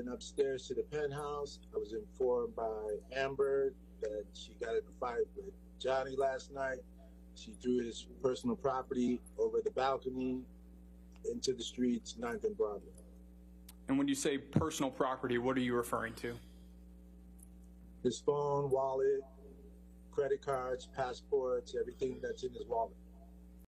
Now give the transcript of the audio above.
went upstairs to the penthouse. I was informed by Amber that she got in a fight with Johnny last night. She threw his personal property over the balcony into the streets, 9th and Broadway. And when you say personal property, what are you referring to? His phone, wallet, credit cards, passports, everything that's in his wallet.